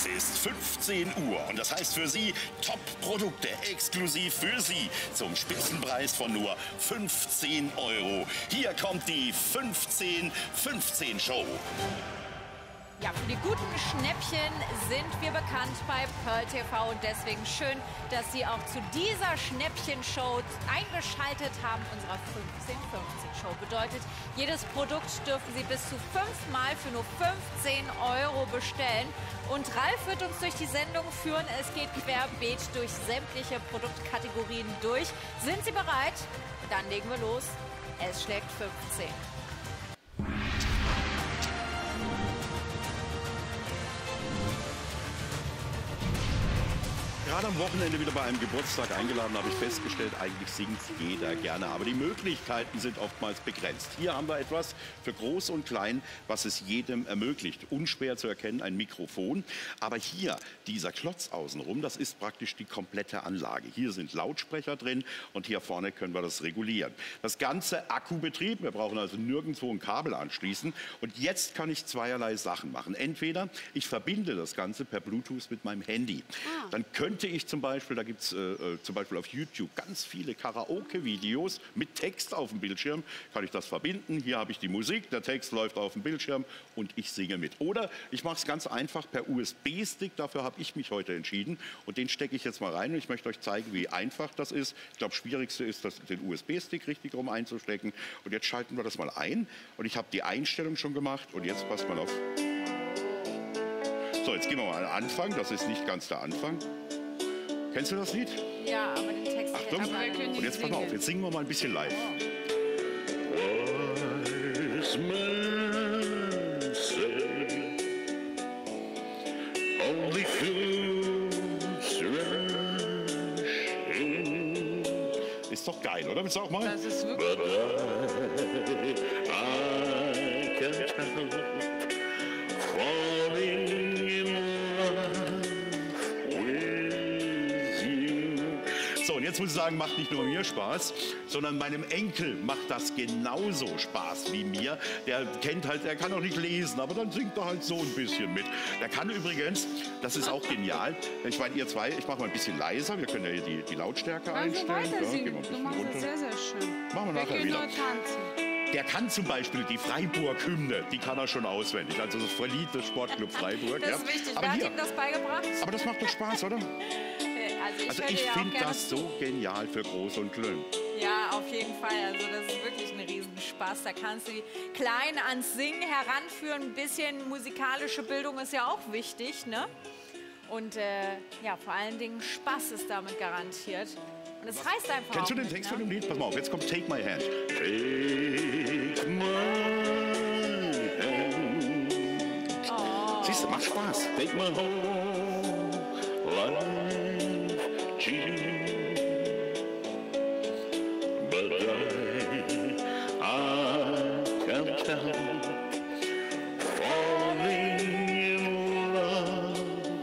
Es ist 15 Uhr und das heißt für Sie Top-Produkte exklusiv für Sie zum Spitzenpreis von nur 15 Euro. Hier kommt die 15-15-Show. Ja, für die guten Schnäppchen sind wir bekannt bei Pearl TV und deswegen schön, dass Sie auch zu dieser Schnäppchen-Show eingeschaltet haben, unserer 15-15-Show. Bedeutet, jedes Produkt dürfen Sie bis zu 5 Mal für nur 15 Euro bestellen. Und Ralf wird uns durch die Sendung führen. Es geht querbeet durch sämtliche Produktkategorien durch. Sind Sie bereit? Dann legen wir los. Es schlägt 15. Gerade am Wochenende wieder bei einem Geburtstag eingeladen, habe ich festgestellt, eigentlich singt jeder gerne. Aber die Möglichkeiten sind oftmals begrenzt. Hier haben wir etwas für Groß und Klein, was es jedem ermöglicht. Unschwer zu erkennen, ein Mikrofon. Aber hier, dieser Klotz außenrum, das ist praktisch die komplette Anlage. Hier sind Lautsprecher drin und hier vorne können wir das regulieren. Das Ganze Akkubetrieb, wir brauchen also nirgendwo ein Kabel anschließen. Und jetzt kann ich zweierlei Sachen machen. Entweder ich verbinde das Ganze per Bluetooth mit meinem Handy. Dann könnte ich zum Beispiel, da gibt es zum Beispiel auf YouTube ganz viele Karaoke-Videos mit Text auf dem Bildschirm, kann ich das verbinden. Hier habe ich die Musik, der Text läuft auf dem Bildschirm und ich singe mit. Oder ich mache es ganz einfach per USB-Stick, dafür habe ich mich heute entschieden. Und den stecke ich jetzt mal rein und ich möchte euch zeigen, wie einfach das ist. Ich glaube, das Schwierigste ist, den USB-Stick richtig rum einzustecken. Und jetzt schalten wir das mal ein. Und ich habe die Einstellung schon gemacht und jetzt passt mal auf. So, jetzt gehen wir mal an den Anfang. Das ist nicht ganz der Anfang. Kennst du das Lied? Ja, aber den Text... Achtung, und jetzt pass mal auf, jetzt singen wir mal ein bisschen live. Ist doch geil, oder? Willst du auch mal? Das ist wirklich... So, und jetzt muss ich sagen, macht nicht nur mir Spaß, sondern meinem Enkel macht das genauso Spaß wie mir. Der kennt halt, der kann auch nicht lesen, aber dann singt er halt so ein bisschen mit. Der kann übrigens, das ist auch genial, ich meine, ihr zwei, ich mache mal ein bisschen leiser, wir können ja hier die Lautstärke einstellen. Weiter Ja, singen. gehen wir ein Du bisschen machst runter. es sehr, sehr schön. Machen wir nachher können wieder. nur tanzen. Der kann zum Beispiel die Freiburg-Hymne, die kann er schon auswendig. Also das Verlied des Sportclub Freiburg. Das ja. ist wichtig. Aber Wer hat hier, ihm das beigebracht? aber das macht doch Spaß, oder? Also höre ich dir auch finde gerne das so genial für Groß und Klein. Ja, auf jeden Fall. Also das ist wirklich ein Riesenspaß. Da kannst du die Kleinen ans Singen heranführen. Ein bisschen musikalische Bildung ist ja auch wichtig, ne? Und ja, vor allen Dingen Spaß ist damit garantiert. Und es heißt einfach Kennst du auch den mit, Text ne? von dem Lied? Pass mal auf, jetzt kommt Take My Hand. Take my hand. Oh. Siehst du, macht Spaß. Take my whole life, but I can't help falling in love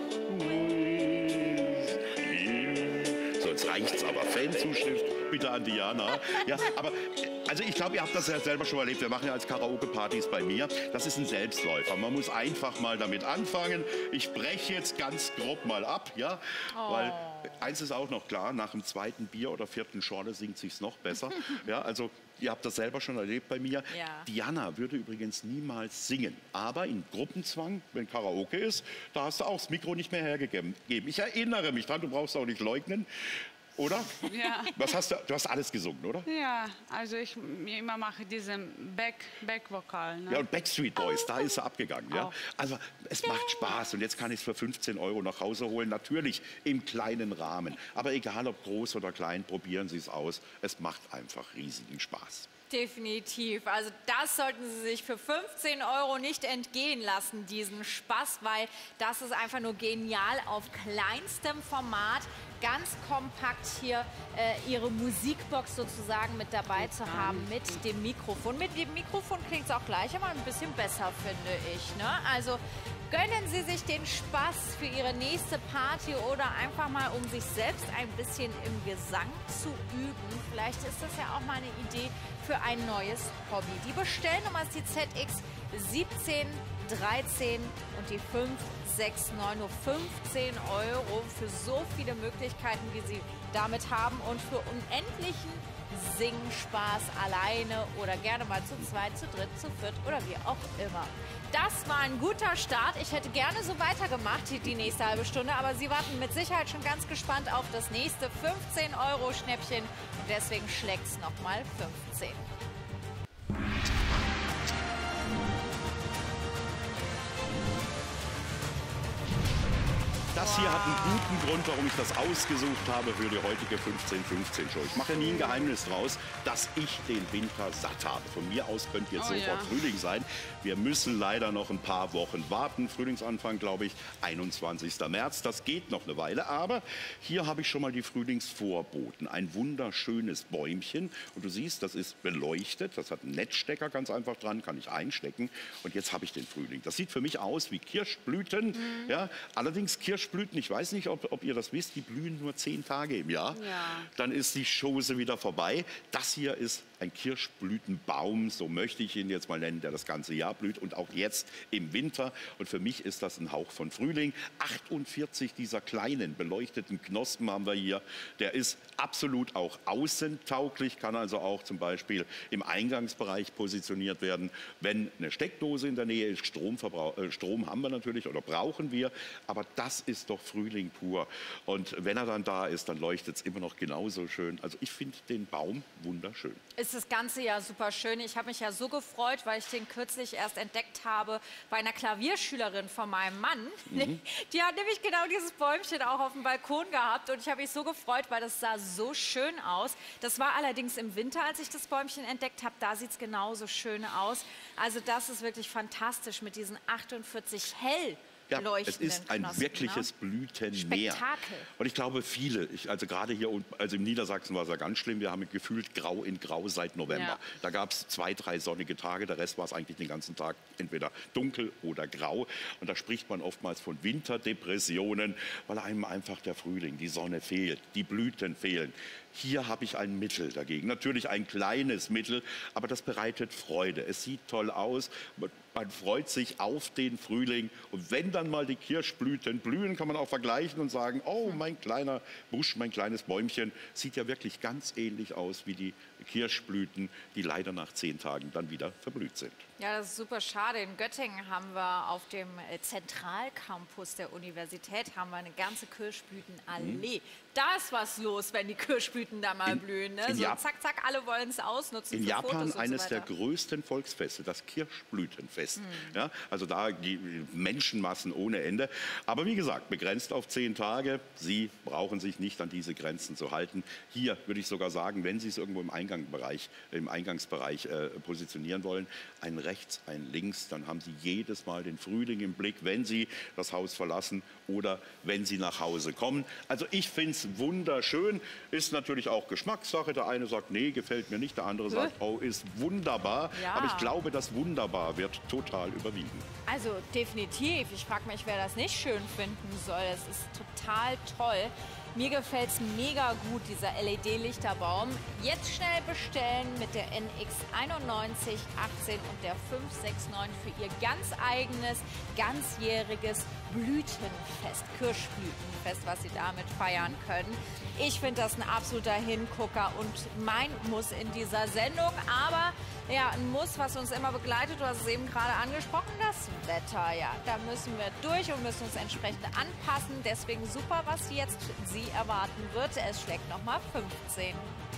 with you. So, jetzt reicht's aber. Fanzuschrift bitte an Diana. Ja, aber also ich glaube, ihr habt das ja selber schon erlebt. Wir machen ja als Karaoke-Partys bei mir. Das ist ein Selbstläufer. Man muss einfach mal damit anfangen. Ich breche jetzt ganz grob mal ab, ja, weil eins ist auch noch klar, nach dem zweiten Bier oder vierten Schorle singt sich's noch besser. Ja, also ihr habt das selber schon erlebt bei mir. Ja. Diana würde übrigens niemals singen, aber in Gruppenzwang, wenn Karaoke ist, da hast du auch das Mikro nicht mehr hergegeben. Ich erinnere mich dran, du brauchst auch nicht leugnen. Oder? Ja. Was hast du? Du hast alles gesungen, oder? Ja, also ich immer mache diesen Backvokal. Ne? Ja, und Backstreet Boys, da ist er abgegangen. Ja? Auch. Also es macht Spaß und jetzt kann ich es für 15 Euro nach Hause holen. Natürlich im kleinen Rahmen. Aber egal ob groß oder klein, probieren Sie es aus. Es macht einfach riesigen Spaß. Definitiv. Also das sollten Sie sich für 15 Euro nicht entgehen lassen, diesen Spaß, weil das ist einfach nur genial auf kleinstem Format. Ganz kompakt hier Ihre Musikbox sozusagen mit dabei zu haben mit dem Mikrofon. Mit dem Mikrofon klingt es auch gleich, aber ein bisschen besser, finde ich. Ne? Also gönnen Sie sich den Spaß für Ihre nächste Party oder einfach mal, um sich selbst ein bisschen im Gesang zu üben. Vielleicht ist das ja auch mal eine Idee für ein neues Hobby. Die Bestellnummer ist die ZX 17 13 und die 569 nur 15 € für so viele Möglichkeiten, wie Sie damit haben und für unendlichen Singspaß alleine oder gerne mal zu zweit, zu dritt, zu viert oder wie auch immer. Das war ein guter Start. Ich hätte gerne so weitergemacht, die nächste halbe Stunde, aber Sie warten mit Sicherheit schon ganz gespannt auf das nächste 15 € Schnäppchen und deswegen schlägt es nochmal 15. Das hier hat einen guten Grund, warum ich das ausgesucht habe für die heutige 15-15-Show. Ich mache nie ein Geheimnis draus, dass ich den Winter satt habe. Von mir aus könnte jetzt sofort Frühling sein. Wir müssen leider noch ein paar Wochen warten. Frühlingsanfang, glaube ich, 21. März. Das geht noch eine Weile. Aber hier habe ich schon mal die Frühlingsvorboten. Ein wunderschönes Bäumchen. Und du siehst, das ist beleuchtet. Das hat einen Netzstecker ganz einfach dran, kann ich einstecken. Und jetzt habe ich den Frühling. Das sieht für mich aus wie Kirschblüten. Ja, allerdings Kirschblüten, ich weiß nicht, ob ihr das wisst, die blühen nur 10 Tage im Jahr. Ja. Dann ist die Chose wieder vorbei. Das hier ist ein Kirschblütenbaum, so möchte ich ihn jetzt mal nennen, der das ganze Jahr blüht und auch jetzt im Winter. Und für mich ist das ein Hauch von Frühling. 48 dieser kleinen beleuchteten Knospen haben wir hier. Der ist absolut auch außentauglich, kann also auch zum Beispiel im Eingangsbereich positioniert werden. Wenn eine Steckdose in der Nähe ist, Strom haben wir natürlich oder brauchen wir, aber das ist doch Frühling pur. Und wenn er dann da ist, dann leuchtet es immer noch genauso schön. Also ich finde den Baum wunderschön. Ist das ganze Jahr super schön. Ich habe mich ja so gefreut, weil ich den kürzlich erst entdeckt habe bei einer Klavierschülerin von meinem Mann. Die hat nämlich genau dieses Bäumchen auch auf dem Balkon gehabt und ich habe mich so gefreut, weil das sah so schön aus. Das war allerdings im Winter, als ich das Bäumchen entdeckt habe. Da sieht es genauso schön aus. Also das ist wirklich fantastisch mit diesen 48 hell. Ja, es ist ein wirkliches Blütenmeer. Spektakel. Und ich glaube, viele, also gerade hier unten, also im Niedersachsen war es ja ganz schlimm, wir haben gefühlt grau in grau seit November. Ja. Da gab es 2, 3 sonnige Tage, der Rest war es eigentlich den ganzen Tag entweder dunkel oder grau. Und da spricht man oftmals von Winterdepressionen, weil einem einfach der Frühling, die Sonne fehlt, die Blüten fehlen. Hier habe ich ein Mittel dagegen. Natürlich ein kleines Mittel, aber das bereitet Freude. Es sieht toll aus. Man freut sich auf den Frühling. Und wenn dann mal die Kirschblüten blühen, kann man auch vergleichen und sagen, oh, mein kleiner Busch, mein kleines Bäumchen, sieht ja wirklich ganz ähnlich aus wie die Kirschblüten, die leider nach 10 Tagen dann wieder verblüht sind. Ja, das ist super schade. In Göttingen haben wir auf dem Zentralcampus der Universität haben wir eine ganze Kirschblütenallee. Da ist was los, wenn die Kirschblüten da mal blühen. Ne? So zack, zack, alle wollen es ausnutzen. In für Japan Fotos und eines so der größten Volksfeste, das Kirschblütenfest. Ja, also da die Menschenmassen ohne Ende. Aber wie gesagt, begrenzt auf 10 Tage. Sie brauchen sich nicht an diese Grenzen zu halten. Hier würde ich sogar sagen, wenn Sie es irgendwo im Eingangsbereich positionieren wollen, ein rechts, ein links, dann haben Sie jedes Mal den Frühling im Blick, wenn Sie das Haus verlassen oder wenn Sie nach Hause kommen. Also ich finde es wunderschön, ist natürlich auch Geschmackssache. Der eine sagt, nee, gefällt mir nicht, der andere sagt, oh, ist wunderbar. Ja. Aber ich glaube, das Wunderbar wird total überwiegen. Also definitiv. Ich frage mich, wer das nicht schön finden soll. Es ist total toll. Mir gefällt es mega gut, dieser LED-Lichterbaum. Jetzt schnell bestellen mit der NX9118 und der 569 für Ihr ganz eigenes, ganzjähriges Blütenfest, Kirschblütenfest, was Sie damit feiern können. Ich finde das ein absoluter Hingucker und mein Muss in dieser Sendung. Aber ja, ein Muss, was uns immer begleitet, du hast es eben gerade angesprochen, das Wetter. Ja, da müssen wir durch und müssen uns entsprechend anpassen. Deswegen super, was jetzt Sie erwarten wird. Es schlägt nochmal 15.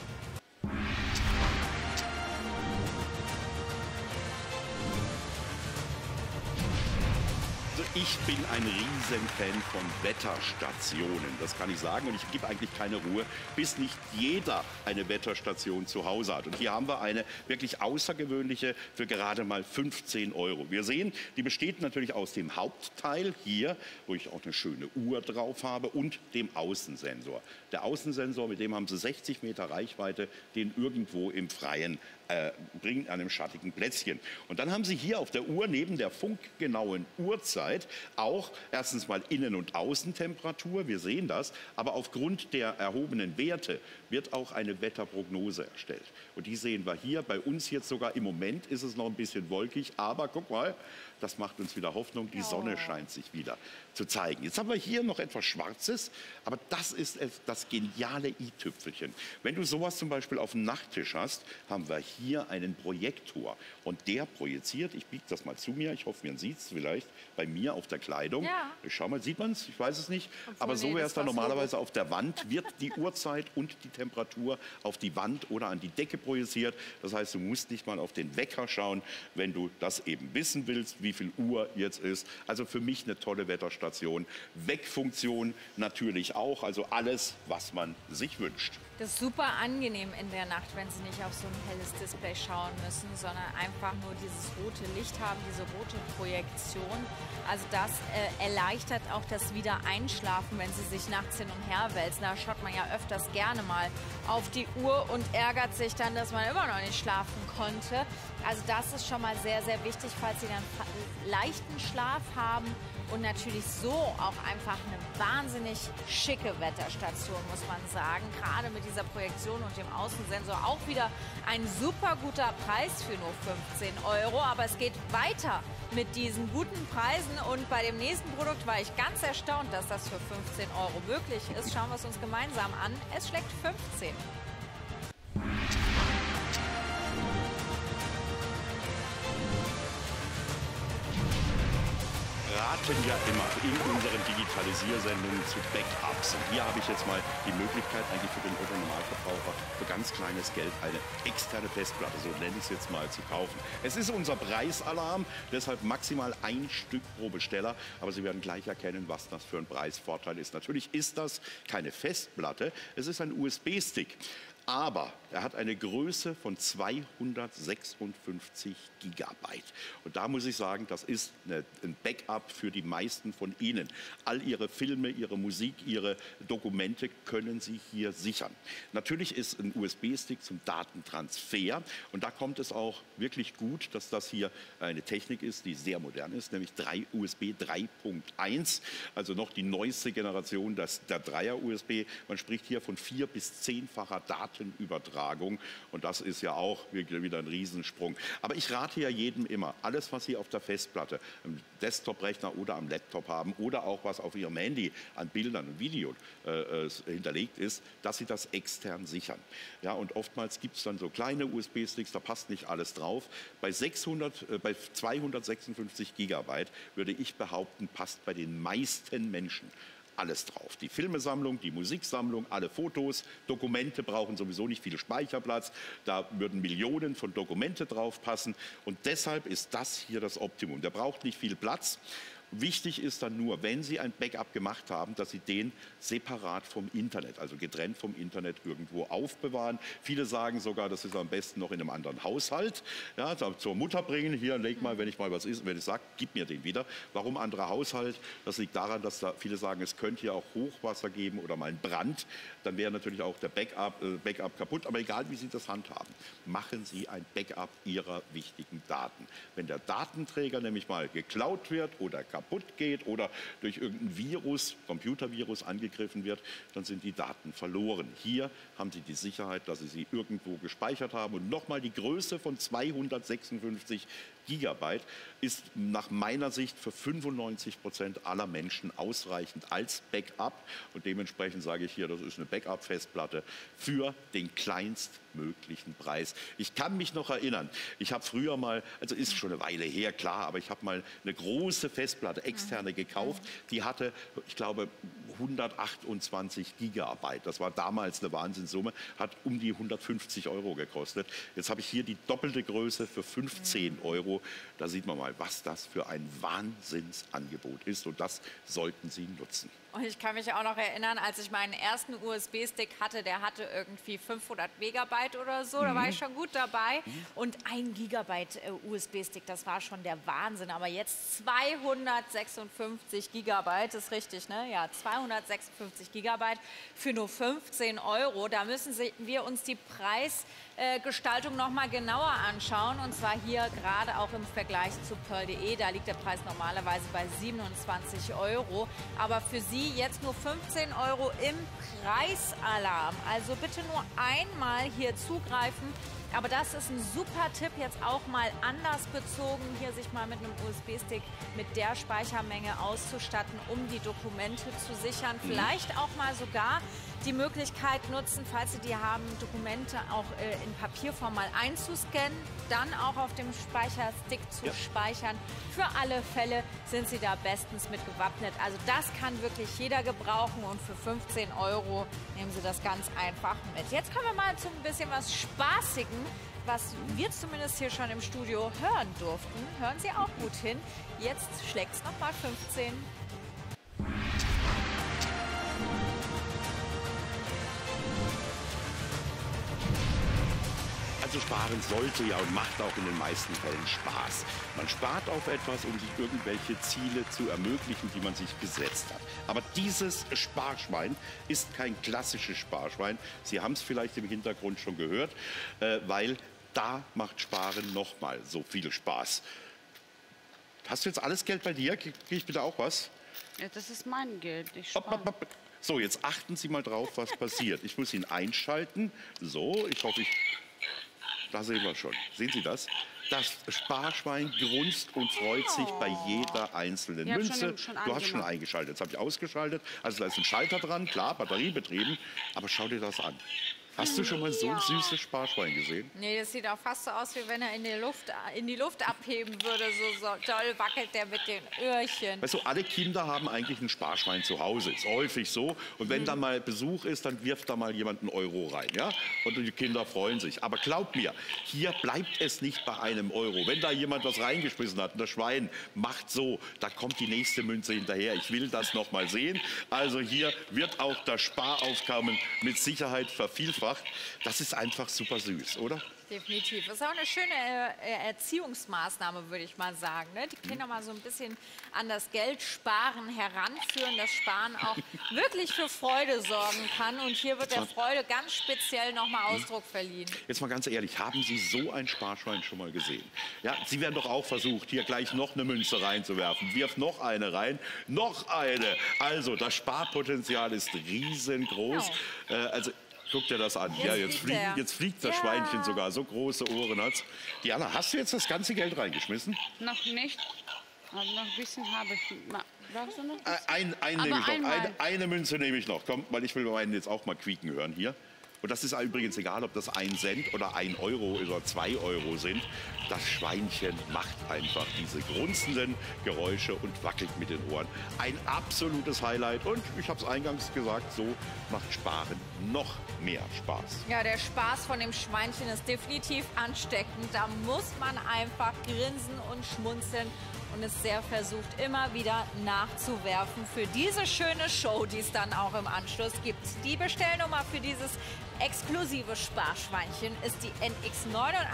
Ich bin ein Riesenfan von Wetterstationen, das kann ich sagen. Und ich gebe eigentlich keine Ruhe, bis nicht jeder eine Wetterstation zu Hause hat. Und hier haben wir eine wirklich außergewöhnliche für gerade mal 15 €. Wir sehen, die besteht natürlich aus dem Hauptteil hier, wo ich auch eine schöne Uhr drauf habe, und dem Außensensor. Der Außensensor, mit dem haben Sie 60 Meter Reichweite, den irgendwo im Freien bringen, an einem schattigen Plätzchen. Und dann haben Sie hier auf der Uhr neben der funkgenauen Uhrzeit auch erstens mal Innen- und Außentemperatur, wir sehen das, aber aufgrund der erhobenen Werte wird auch eine Wetterprognose erstellt. Und die sehen wir hier. Bei uns jetzt sogar im Moment ist es noch ein bisschen wolkig, aber guck mal, das macht uns wieder Hoffnung. Die Sonne scheint sich wieder zu zeigen. Jetzt haben wir hier noch etwas Schwarzes, aber das ist das geniale i-Tüpfelchen. Wenn du sowas zum Beispiel auf dem Nachttisch hast, haben wir hier einen Projektor. Und der projiziert, ich biege das mal zu mir, ich hoffe, man sieht es vielleicht bei mir auf der Kleidung. Ja. Ich schau mal, sieht man es? Ich weiß es nicht. Obwohl, Aber so nee, wäre es das dann war's normalerweise auf der Wand, wird die Uhrzeit und die Temperatur auf die Wand oder an die Decke projiziert. Das heißt, du musst nicht mal auf den Wecker schauen, wenn du das eben wissen willst, wie viel Uhr jetzt ist. Also für mich eine tolle Wetterstation. Weckfunktion natürlich auch, also alles, was man sich wünscht. Das ist super angenehm in der Nacht, wenn Sie nicht auf so ein helles Display schauen müssen, sondern einfach nur dieses rote Licht haben, diese rote Projektion. Also das erleichtert auch das Wiedereinschlafen, wenn Sie sich nachts hin und her wälzen. Da schaut man ja öfters gerne mal auf die Uhr und ärgert sich dann, dass man immer noch nicht schlafen konnte. Also das ist schon mal sehr, sehr wichtig, falls Sie dann leichten Schlaf haben. Und natürlich so auch einfach eine wahnsinnig schicke Wetterstation, muss man sagen. Gerade mit dieser Projektion und dem Außensensor auch wieder ein super guter Preis für nur 15 €. Aber es geht weiter mit diesen guten Preisen. Und bei dem nächsten Produkt war ich ganz erstaunt, dass das für 15 € möglich ist. Schauen wir es uns gemeinsam an. Es schlägt 15. Raten ja immer in unseren Digitalisiersendungen zu Backups. Und hier habe ich jetzt mal die Möglichkeit, eigentlich für den Otto-Normalverbraucher für ganz kleines Geld eine externe Festplatte, so nenne ich es jetzt mal, zu kaufen. Es ist unser Preisalarm, deshalb maximal ein Stück pro Besteller. Aber Sie werden gleich erkennen, was das für ein Preisvorteil ist. Natürlich ist das keine Festplatte, es ist ein USB-Stick. Aber er hat eine Größe von 256 Gigabyte. Und da muss ich sagen, das ist ein Backup für die meisten von Ihnen. All Ihre Filme, Ihre Musik, Ihre Dokumente können Sie hier sichern. Natürlich ist ein USB-Stick zum Datentransfer. Und da kommt es auch wirklich gut, dass das hier eine Technik ist, die sehr modern ist, nämlich USB 3.1. Also noch die neueste Generation der Dreier-USB. Man spricht hier von 4- bis 10-facher Datenübertragung. Und das ist ja auch wieder ein Riesensprung. Aber ich rate ja jedem immer, alles, was Sie auf der Festplatte, am Desktop-Rechner oder am Laptop haben oder auch was auf Ihrem Handy an Bildern und Video hinterlegt ist, dass Sie das extern sichern. Ja, und oftmals gibt es dann so kleine USB-Sticks, da passt nicht alles drauf. Bei 256 Gigabyte würde ich behaupten, passt bei den meisten Menschen alles drauf. Die Filmesammlung, die Musiksammlung, alle Fotos, Dokumente brauchen sowieso nicht viel Speicherplatz. Da würden Millionen von Dokumente drauf passen. Und deshalb ist das hier das Optimum. Der braucht nicht viel Platz. Wichtig ist dann nur, wenn Sie ein Backup gemacht haben, dass Sie den separat vom Internet, also getrennt vom Internet irgendwo aufbewahren. Viele sagen sogar, das ist am besten noch in einem anderen Haushalt. Ja, zur Mutter bringen, hier, leg mal, wenn ich mal was ist, wenn ich sage, gib mir den wieder. Warum anderer Haushalt? Das liegt daran, dass da viele sagen, es könnte ja auch Hochwasser geben oder mal einen Brand. Dann wäre natürlich auch der Backup kaputt. Aber egal, wie Sie das handhaben, machen Sie ein Backup Ihrer wichtigen Daten. Wenn der Datenträger nämlich mal geklaut wird oder kaputt geht oder durch irgendein Virus, Computervirus angegriffen wird, dann sind die Daten verloren. Hier haben Sie die Sicherheit, dass Sie sie irgendwo gespeichert haben. Und nochmal die Größe von 256 Gigabyte ist nach meiner Sicht für 95% aller Menschen ausreichend als Backup. Und dementsprechend sage ich hier, das ist eine Backup-Festplatte für den kleinstmöglichen Preis. Ich kann mich noch erinnern, ich habe früher mal, also ist schon eine Weile her, klar, aber ich habe mal eine große Festplatte, externe gekauft. Die hatte, ich glaube, 128 Gigabyte. Das war damals eine Wahnsinnssumme, hat um die 150 € gekostet. Jetzt habe ich hier die doppelte Größe für 15 €. Da sieht man mal, was das für ein Wahnsinnsangebot ist. Und das sollten Sie nutzen. Und ich kann mich auch noch erinnern, als ich meinen ersten USB-Stick hatte, der hatte irgendwie 500 Megabyte oder so, da war ich schon gut dabei. Und 1 Gigabyte USB-Stick, das war schon der Wahnsinn. Aber jetzt 256 Gigabyte, ist richtig, ne? Ja, 256 Gigabyte für nur 15 €. Da müssen wir uns die Preisgestaltung noch mal genauer anschauen. Und zwar hier gerade auch im Vergleich zu Pearl.de. Da liegt der Preis normalerweise bei 27 €. Aber für Sie jetzt nur 15 € im Preisalarm. Also bitte nur einmal hier zugreifen Aber das ist ein super Tipp, jetzt auch mal anders bezogen, hier sich mal mit einem USB-Stick mit der Speichermenge auszustatten, um die Dokumente zu sichern. Vielleicht auch mal sogar die Möglichkeit nutzen, falls Sie die haben, Dokumente auch in Papierform mal einzuscannen, dann auch auf dem Speicherstick zu speichern. Für alle Fälle sind Sie da bestens mit gewappnet. Also das kann wirklich jeder gebrauchen und für 15 € nehmen Sie das ganz einfach mit. Jetzt kommen wir mal zu ein bisschen was Spaßigen, was wir zumindest hier schon im Studio hören durften. Hören Sie auch gut hin. Jetzt schlägt es nochmal 15. Also sparen sollte ja und macht auch in den meisten Fällen Spaß. Man spart auf etwas, um sich irgendwelche Ziele zu ermöglichen, die man sich gesetzt hat. Aber dieses Sparschwein ist kein klassisches Sparschwein. Sie haben es vielleicht im Hintergrund schon gehört, weil da macht Sparen nochmal so viel Spaß. Hast du jetzt alles Geld bei dir? Kriege ich bitte auch was? Ja, das ist mein Geld. Ich Hopp, spare. hopp, hopp. So, jetzt achten Sie mal drauf, was passiert. Ich muss ihn einschalten. So, ich hoffe, da sehen wir schon. Sehen Sie das? Das Sparschwein grunzt und freut sich bei jeder einzelnen Ich hab Münze. schon Du hast schon angemacht. eingeschaltet. Jetzt habe ich ausgeschaltet. Also da ist ein Schalter dran, klar, batteriebetrieben. Aber schau dir das an. Hast du schon mal so ein süßes Sparschwein gesehen? Nee, das sieht auch fast so aus, wie wenn er in die Luft abheben würde. So doll wackelt der mit den Öhrchen. Weißt du, alle Kinder haben eigentlich ein Sparschwein zu Hause. Ist häufig so. Und wenn da mal Besuch ist, dann wirft da mal jemand einen Euro rein. Ja? Und die Kinder freuen sich. Aber glaub mir, hier bleibt es nicht bei einem Euro. Wenn da jemand was reingeschmissen hat, und das Schwein macht so, da kommt die nächste Münze hinterher. Ich will das noch mal sehen. Also hier wird auch das Sparaufkommen mit Sicherheit vervielfacht. Das ist einfach super süß, oder? Definitiv. Das ist auch eine schöne Erziehungsmaßnahme, würde ich mal sagen. Ne? Die Kinder mal so ein bisschen an das Geldsparen heranführen, dass Sparen auch wirklich für Freude sorgen kann. Und hier wird der Freude ganz speziell nochmal Ausdruck verliehen. Jetzt mal ganz ehrlich, haben Sie so ein Sparschwein schon mal gesehen? Ja, Sie werden doch auch versucht, hier gleich noch eine Münze reinzuwerfen. Wirf noch eine rein, noch eine. Also das Sparpotenzial ist riesengroß. Also guck dir das an. Jetzt fliegt das Schweinchen sogar. So große Ohren hat's. Diana, hast du jetzt das ganze Geld reingeschmissen? Noch nicht. Aber noch ein bisschen habe ich. Brauchst du noch? Einen nehme ich noch. Eine Münze nehme ich noch. Komm, weil ich will meinen jetzt auch mal quieken hören hier. Und das ist übrigens egal, ob das 1 Cent oder 1 Euro oder 2 Euro sind. Das Schweinchen macht einfach diese grunzenden Geräusche und wackelt mit den Ohren. Ein absolutes Highlight. Und ich habe es eingangs gesagt, so macht Sparen noch mehr Spaß. Ja, der Spaß von dem Schweinchen ist definitiv ansteckend. Da muss man einfach grinsen und schmunzeln und es sehr versucht, immer wieder nachzuwerfen für diese schöne Show, die es dann auch im Anschluss gibt. Die Bestellnummer für dieses exklusive Sparschweinchen ist die NX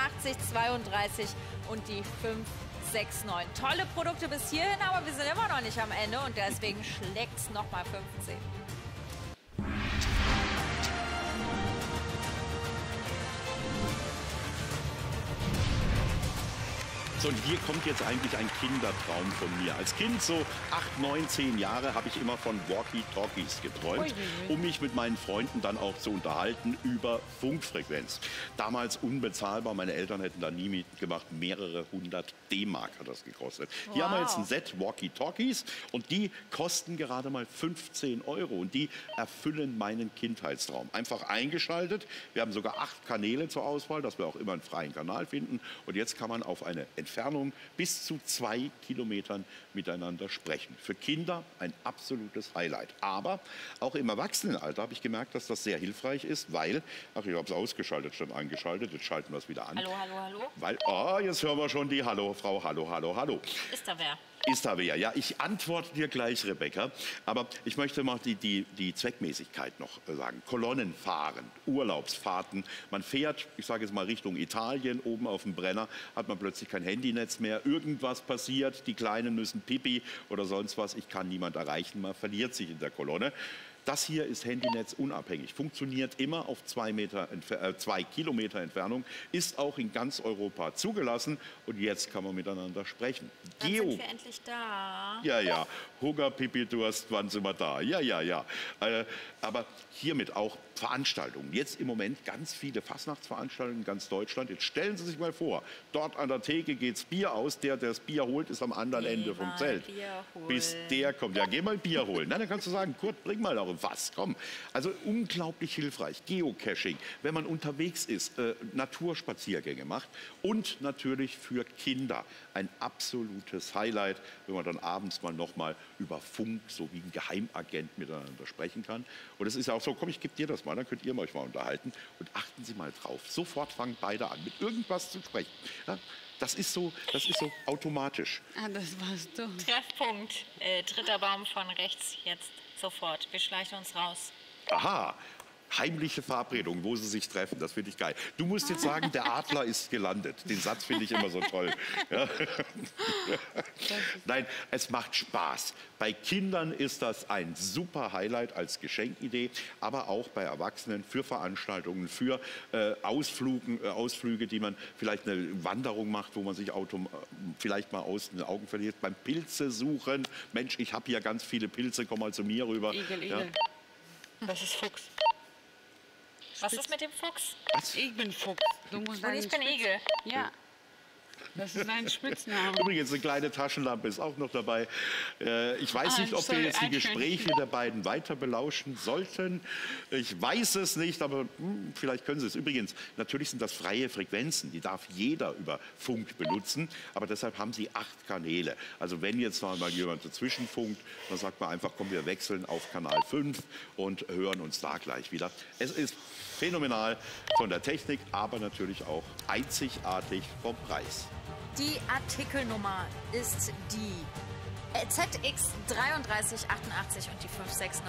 8932 und die 569. Tolle Produkte bis hierhin, aber wir sind immer noch nicht am Ende und deswegen schlägt es nochmal 15. So, und hier kommt jetzt eigentlich ein Kindertraum von mir. Als Kind, so 8, 9, 10 Jahre, habe ich immer von Walkie-Talkies geträumt, um mich mit meinen Freunden dann auch zu unterhalten über Funkfrequenz. Damals unbezahlbar, meine Eltern hätten da nie mitgemacht, mehrere 100 D-Mark hat das gekostet. Hier haben wir jetzt ein Set Walkie-Talkies und die kosten gerade mal 15 Euro und die erfüllen meinen Kindheitstraum. Einfach eingeschaltet, wir haben sogar 8 Kanäle zur Auswahl, dass wir auch immer einen freien Kanal finden und jetzt kann man auf eine Entfernung bis zu 2 Kilometern miteinander sprechen. Für Kinder ein absolutes Highlight. Aber auch im Erwachsenenalter habe ich gemerkt, dass das sehr hilfreich ist, weil, ach, ich habe es ausgeschaltet, schon eingeschaltet, jetzt schalten wir es wieder an. Hallo, hallo, hallo. Weil, jetzt hören wir schon die Hallo, Frau, hallo, hallo, hallo. Ist da wer? Ist da wer? Ja, ich antworte dir gleich, Rebecca. Aber ich möchte mal die Zweckmäßigkeit noch sagen. Kolonnen fahren, Urlaubsfahrten. Man fährt, ich sage jetzt mal Richtung Italien, oben auf dem Brenner, hat man plötzlich kein Handynetz mehr. Irgendwas passiert, die Kleinen müssen Pipi oder sonst was. Ich kann niemand erreichen, man verliert sich in der Kolonne. Das hier ist Handynetz unabhängig, funktioniert immer auf 2 Kilometer Entfernung, ist auch in ganz Europa zugelassen und jetzt kann man miteinander sprechen. Dann sind wir endlich da. Ja, ja, Hunger, Pipi, Durst, wann sind wir da? Ja, ja, ja. Aber hiermit auch Veranstaltungen. Jetzt im Moment ganz viele Fastnachtsveranstaltungen in ganz Deutschland. Jetzt stellen Sie sich mal vor, dort an der Theke geht's Bier aus, der das Bier holt, ist am anderen Ende vom Zelt. Bis der kommt. Ja, geh mal Bier holen. Na, dann kannst du sagen, Kurt, bring mal auch was, komm. Also unglaublich hilfreich. Geocaching, wenn man unterwegs ist, Naturspaziergänge macht und natürlich für Kinder ein absolutes Highlight, wenn man dann abends mal nochmal über Funk, so wie ein Geheimagent miteinander sprechen kann. Und es ist ja auch so, komm, ich gebe dir das mal, dann könnt ihr euch mal unterhalten und achten Sie mal drauf. Sofort fangen beide an, mit irgendwas zu sprechen. Ja, das ist so automatisch. Ah, das warst du. Treffpunkt, dritter Baum von rechts, jetzt sofort. Wir schleichen uns raus. Aha, heimliche Verabredung, wo sie sich treffen, das finde ich geil. Du musst jetzt sagen, der Adler ist gelandet. Den Satz finde ich immer so toll. Ja. Nein, es macht Spaß. Bei Kindern ist das ein super Highlight als Geschenkidee, aber auch bei Erwachsenen für Veranstaltungen, für Ausflüge, die man vielleicht eine Wanderung macht, wo man sich vielleicht mal aus den Augen verliert. Beim Pilze suchen. Mensch, ich habe hier ganz viele Pilze, komm mal zu mir rüber. Igel, Ja. Igel. Das ist Fuchs. Was ist mit dem Fuchs? Ich bin Fuchs. Du musst Und ich bin Igel. Ja. Das ist ein Spitzname. Übrigens, eine kleine Taschenlampe ist auch noch dabei. Ich weiß nicht, ob wir sorry, jetzt die Eichhörnchen. Gespräche der beiden weiter belauschen sollten. Ich weiß es nicht, aber vielleicht können Sie es. Übrigens, natürlich sind das freie Frequenzen. Die darf jeder über Funk benutzen. Aber deshalb haben Sie 8 Kanäle. Also wenn jetzt mal jemand dazwischen funkt, dann sagt man einfach, komm, wir wechseln auf Kanal 5 und hören uns da gleich wieder. Es ist phänomenal von der Technik, aber natürlich auch einzigartig vom Preis. Die Artikelnummer ist die ZX3388 und die 569.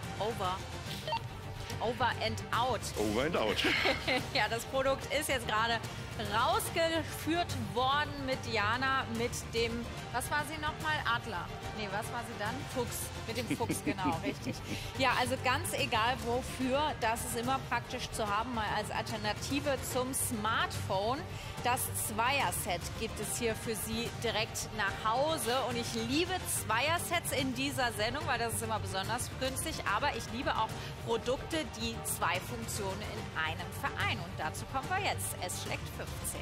Over and out. Over and out. Ja, das Produkt ist jetzt gerade rausgeführt worden mit Jana, mit dem, was war sie nochmal? Adler. Nee, was war sie dann? Fuchs. Mit dem Fuchs, genau, richtig. Ja, also ganz egal wofür, das ist immer praktisch zu haben, mal als Alternative zum Smartphone. Das Zweier-Set gibt es hier für Sie direkt nach Hause. Und ich liebe Zweier-Sets in dieser Sendung, weil das ist immer besonders günstig. Aber ich liebe auch Produkte, die 2 Funktionen in einem vereinen. Und dazu kommen wir jetzt. Es schlägt 15.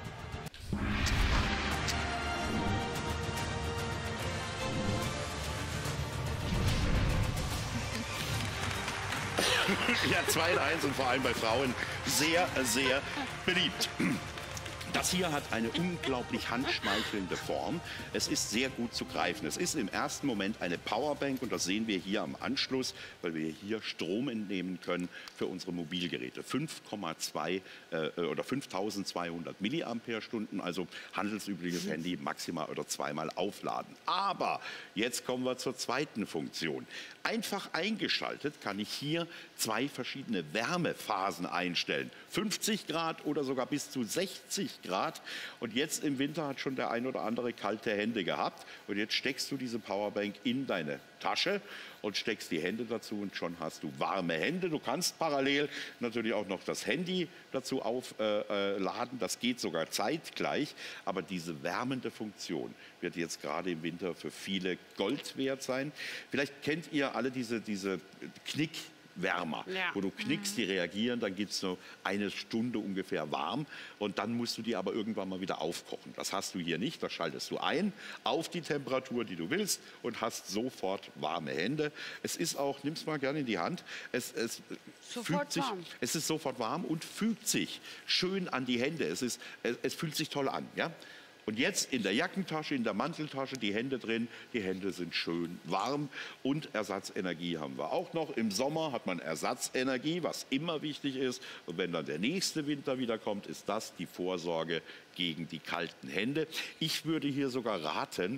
Ja, 2 in 1 und vor allem bei Frauen sehr, sehr beliebt. Das hier hat eine unglaublich handschmeichelnde Form. Es ist sehr gut zu greifen. Es ist im ersten Moment eine Powerbank und das sehen wir hier am Anschluss, weil wir hier Strom entnehmen können für unsere Mobilgeräte. 5,2 oder 5200 Milliampere-Stunden, also handelsübliches Handy maximal oder zweimal aufladen. Aber jetzt kommen wir zur zweiten Funktion. Einfach eingeschaltet kann ich hier 2 verschiedene Wärmephasen einstellen. 50 Grad oder sogar bis zu 60 Grad. Und jetzt im Winter hat schon der ein oder andere kalte Hände gehabt. Und jetzt steckst du diese Powerbank in deine Tasche und steckst die Hände dazu und schon hast du warme Hände. Du kannst parallel natürlich auch noch das Handy dazu aufladen. Das geht sogar zeitgleich. Aber diese wärmende Funktion wird jetzt gerade im Winter für viele Gold wert sein. Vielleicht kennt ihr alle diese Knickwärmer, Ja. wo du knickst, die reagieren, dann gibt es so eine Stunde ungefähr warm und dann musst du die aber irgendwann mal wieder aufkochen. Das hast du hier nicht, das schaltest du ein auf die Temperatur, die du willst und hast sofort warme Hände. Es ist auch, nimm es mal gerne in die Hand, es Sofort warm. Es ist sofort warm und fügt sich schön an die Hände. Es fühlt sich toll an, ja? Und jetzt in der Jackentasche, in der Manteltasche, die Hände drin, die Hände sind schön warm und Ersatzenergie haben wir auch noch. Im Sommer hat man Ersatzenergie, was immer wichtig ist. Und wenn dann der nächste Winter wieder kommt, ist das die Vorsorge gegen die kalten Hände. Ich würde hier sogar raten,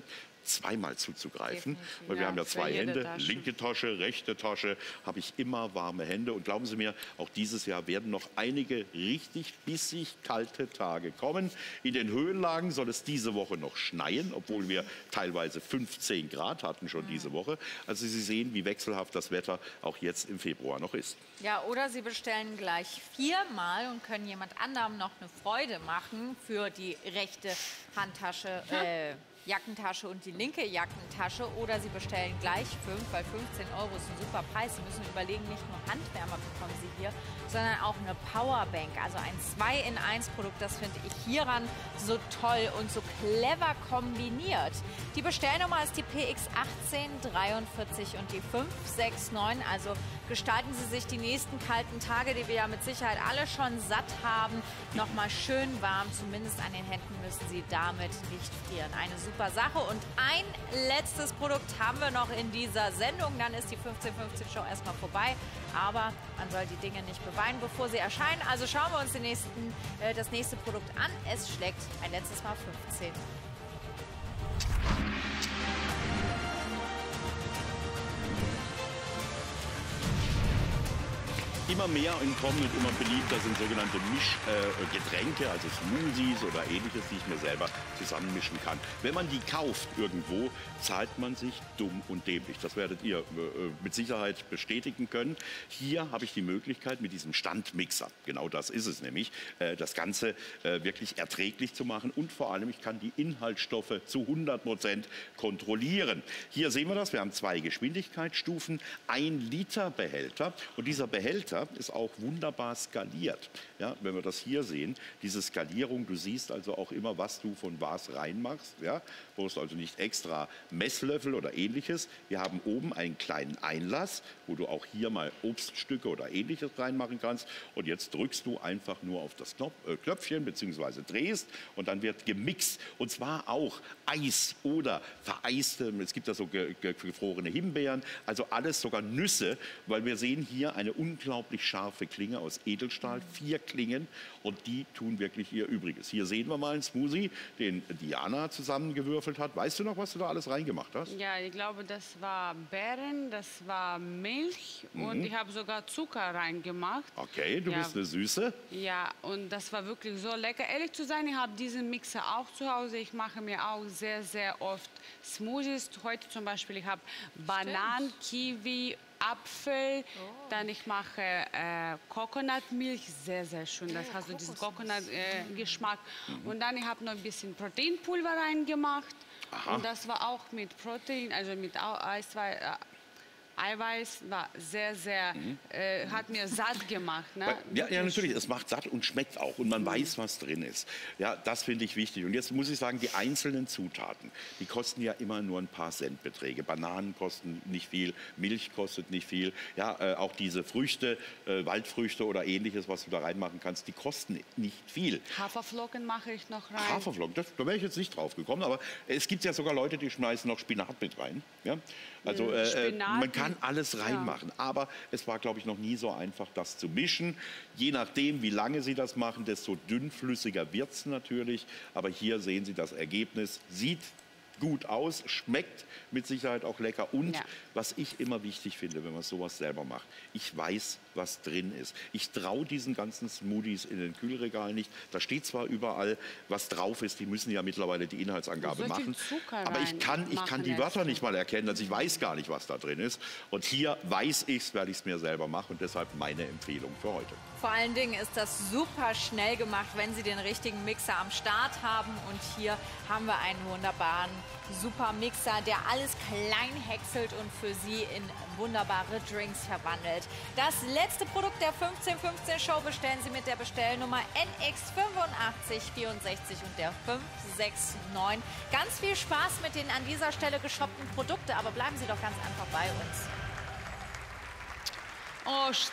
zweimal zuzugreifen, Definitiv. weil wir haben ja für zwei jede Hände, Tasche. linke Tasche, rechte Tasche, habe ich immer warme Hände. Und glauben Sie mir, auch dieses Jahr werden noch einige richtig bissig kalte Tage kommen. In den Höhenlagen soll es diese Woche noch schneien, obwohl wir teilweise 15 Grad hatten schon diese Woche. Also Sie sehen, wie wechselhaft das Wetter auch jetzt im Februar noch ist. Ja, oder Sie bestellen gleich 4-mal und können jemand anderem noch eine Freude machen für die rechte Handtasche, Jackentasche und die linke Jackentasche. Oder Sie bestellen gleich 5, weil 15 € ist ein super Preis. Sie müssen überlegen, nicht nur Handwärmer bekommen Sie hier, sondern auch eine Powerbank. Also ein 2-in-1-Produkt, das finde ich hieran so toll und so clever kombiniert. Die Bestellnummer ist die PX1843 und die 569. Also gestalten Sie sich die nächsten kalten Tage, die wir ja mit Sicherheit alle schon satt haben, noch mal schön warm. Zumindest an den Händen müssen Sie damit nicht frieren. Eine super Sache. Und ein letztes Produkt haben wir noch in dieser Sendung. Dann ist die 15:15-Show erstmal vorbei. Aber man soll die Dinge nicht beweinen, bevor sie erscheinen. Also schauen wir uns das nächste Produkt an. Es schlägt ein letztes Mal 15. Immer mehr im Kommen und immer beliebter sind sogenannte Mischgetränke, also Smoothies oder Ähnliches, die ich mir selber zusammenmischen kann. Wenn man die kauft irgendwo, zahlt man sich dumm und dämlich. Das werdet ihr mit Sicherheit bestätigen können. Hier habe ich die Möglichkeit, mit diesem Standmixer, genau das ist es nämlich, das Ganze wirklich erträglich zu machen. Und vor allem, ich kann die Inhaltsstoffe zu 100% kontrollieren. Hier sehen wir das, wir haben 2 Geschwindigkeitsstufen, 1 Liter Behälter. Und dieser Behälter ist auch wunderbar skaliert. Ja, wenn wir das hier sehen, diese Skalierung, du siehst also auch immer, was du von was reinmachst. Ja, du brauchst also nicht extra Messlöffel oder Ähnliches. Wir haben oben einen kleinen Einlass, wo du auch hier mal Obststücke oder Ähnliches reinmachen kannst. Und jetzt drückst du einfach nur auf das Knöpfchen bzw. drehst und dann wird gemixt. Und zwar auch Eis oder vereiste, es gibt da so gefrorene Himbeeren, also alles, sogar Nüsse, weil wir sehen hier eine unglaublich scharfe Klinge aus Edelstahl, 4 Klingen und die tun wirklich ihr Übriges. Hier sehen wir mal einen Smoothie, den Diana zusammengewürfelt hat. Weißt du noch, was du da alles reingemacht hast? Ja, ich glaube, das war Beeren, das war Milch und ich habe sogar Zucker reingemacht. Okay, du Ja. bist eine Süße. Ja, und das war wirklich so lecker. Ehrlich zu sein, ich habe diesen Mixer auch zu Hause. Ich mache mir auch sehr, sehr oft Smoothies. Heute zum Beispiel, ich habe Bananen, Kiwi, Apfel, dann ich mache Coconutmilch, sehr, sehr schön. Das hat so diesen Coconut-Geschmack. Und dann ich habe noch ein bisschen Proteinpulver reingemacht. Und das war auch mit Protein, also mit Eiweiß, war sehr, sehr, hat mir satt gemacht. Ne? Ja, natürlich, es macht satt und schmeckt auch und man weiß, was drin ist. Ja, das finde ich wichtig. Und jetzt muss ich sagen, die einzelnen Zutaten, die kosten ja immer nur ein paar Centbeträge. Bananen kosten nicht viel, Milch kostet nicht viel. Ja, auch diese Früchte, Waldfrüchte oder Ähnliches, was du da reinmachen kannst, die kosten nicht viel. Haferflocken mache ich noch rein. Haferflocken, da wäre ich jetzt nicht drauf gekommen, aber es gibt ja sogar Leute, die schmeißen noch Spinat mit rein. Ja? Also Spinat, man kann alles reinmachen, aber es war, glaube ich, noch nie so einfach, das zu mischen. Je nachdem, wie lange Sie das machen, desto dünnflüssiger wird es natürlich. Aber hier sehen Sie das Ergebnis, sieht gut aus, schmeckt mit Sicherheit auch lecker. Und was ich immer wichtig finde, wenn man sowas selber macht, ich weiß, was drin ist. Ich traue diesen ganzen Smoothies in den Kühlregalen nicht. Da steht zwar überall, was drauf ist, die müssen ja mittlerweile die Inhaltsangabe machen. Aber ich kann die Wörter nicht mal erkennen, also ich weiß gar nicht, was da drin ist. Und hier weiß ich es, werde ich es mir selber machen und deshalb meine Empfehlung für heute. Vor allen Dingen ist das super schnell gemacht, wenn Sie den richtigen Mixer am Start haben. Und hier haben wir einen wunderbaren super Mixer, der alles klein häckselt und für Sie in wunderbare Drinks verwandelt. Das letzte Produkt der 15:15-Show bestellen Sie mit der Bestellnummer NX8564 und der 569. Ganz viel Spaß mit den an dieser Stelle geshoppten Produkten, aber bleiben Sie doch ganz einfach bei uns. Oh,